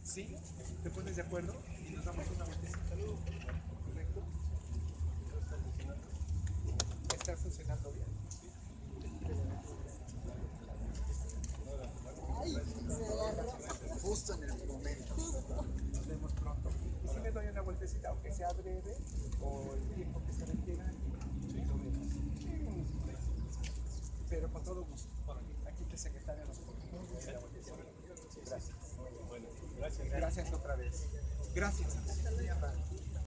¿Sí? ¿Te pones de acuerdo? Y nos damos una vueltecita. ¿Correcto? ¿Está funcionando bien? Justo en el momento. Nos vemos pronto. Y si me doy una vueltecita, aunque sea breve, o el tiempo que se requiera, y lo vemos. Pero con todo gusto. Aquí te secretaria nos pone. Gracias. Bueno, gracias. Gracias otra vez. Gracias. Muy amable.